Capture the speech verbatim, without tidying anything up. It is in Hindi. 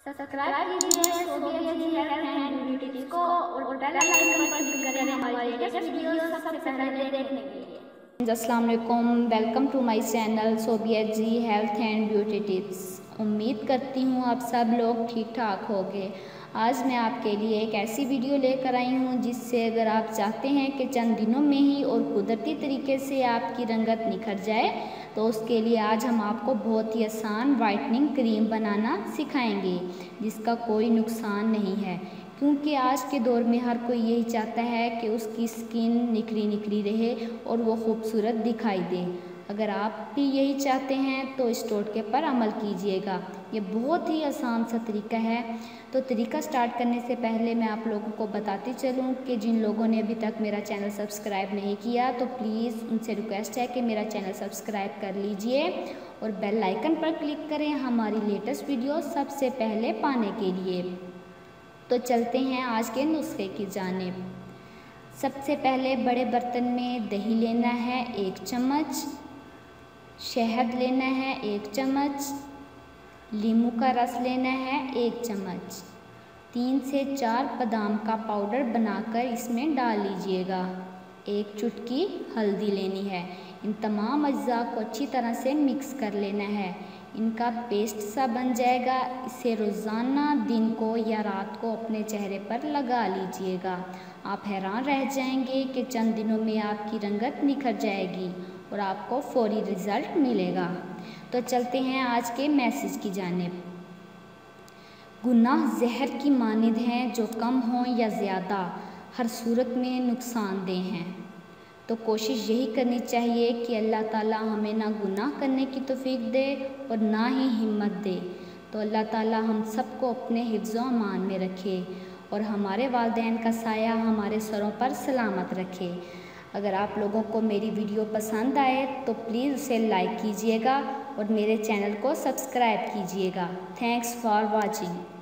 सब्सक्राइब कीजिए Sobia ji health and beauty tips को और बेल आइकन पर क्लिक करें हमारी लेटेस्ट वीडियो सबसे पहले देखने के लिए। अस्सलाम वालेकुम, welcome to my channel Sobia ji health and beauty tips. उम्मीद करती हूँ आप सब लोग ठीक ठाक होंगे। आज मैं आपके लिए एक ऐसी वीडियो लेकर आई हूँ जिससे अगर आप चाहते हैं कि चंद दिनों में ही और कुदरती तरीके से आपकी रंगत निखर जाए तो उसके लिए आज हम आपको बहुत ही आसान वाइटनिंग क्रीम बनाना सिखाएंगे जिसका कोई नुकसान नहीं है, क्योंकि आज के दौर में हर कोई यही चाहता है कि उसकी स्किन निखरी निखरी रहे और वो खूबसूरत दिखाई दे। अगर आप भी यही चाहते हैं तो इस टोटके पर अमल कीजिएगा। ये बहुत ही आसान सा तरीका है। तो तरीका स्टार्ट करने से पहले मैं आप लोगों को बताती चलूँ कि जिन लोगों ने अभी तक मेरा चैनल सब्सक्राइब नहीं किया तो प्लीज़ उनसे रिक्वेस्ट है कि मेरा चैनल सब्सक्राइब कर लीजिए और बेल आइकन पर क्लिक करें हमारी लेटेस्ट वीडियो सबसे पहले पाने के लिए। तो चलते हैं आज के नुस्खे की जानिब। सबसे पहले बड़े बर्तन में दही लेना है एक चम्मच, शहद लेना है एक चम्मच, नींबू का रस लेना है एक चम्मच, तीन से चार बादाम का पाउडर बनाकर इसमें डाल लीजिएगा। एक चुटकी हल्दी लेनी है। इन तमाम अज्जा को अच्छी तरह से मिक्स कर लेना है। इनका पेस्ट सा बन जाएगा। इसे रोज़ाना दिन को या रात को अपने चेहरे पर लगा लीजिएगा। आप हैरान रह जाएंगे कि चंद दिनों में आपकी रंगत निखर जाएगी और आपको फौरी रिज़ल्ट मिलेगा। तो चलते हैं आज के मैसेज की जानिब। गुनाह जहर की मानिंद हैं जो कम हों या ज़्यादा हर सूरत में नुकसानदेह हैं। तो कोशिश यही करनी चाहिए कि अल्लाह ताला हमें ना गुनाह करने की तौफीक दे और ना ही हिम्मत दे। तो अल्लाह ताला हम सबको अपने हिफ्ज़ व अमान में रखे और हमारे वालिदैन का साया हमारे सरों पर सलामत रखे। अगर आप लोगों को मेरी वीडियो पसंद आए तो प्लीज़ उसे लाइक कीजिएगा और मेरे चैनल को सब्सक्राइब कीजिएगा। Thanks for watching.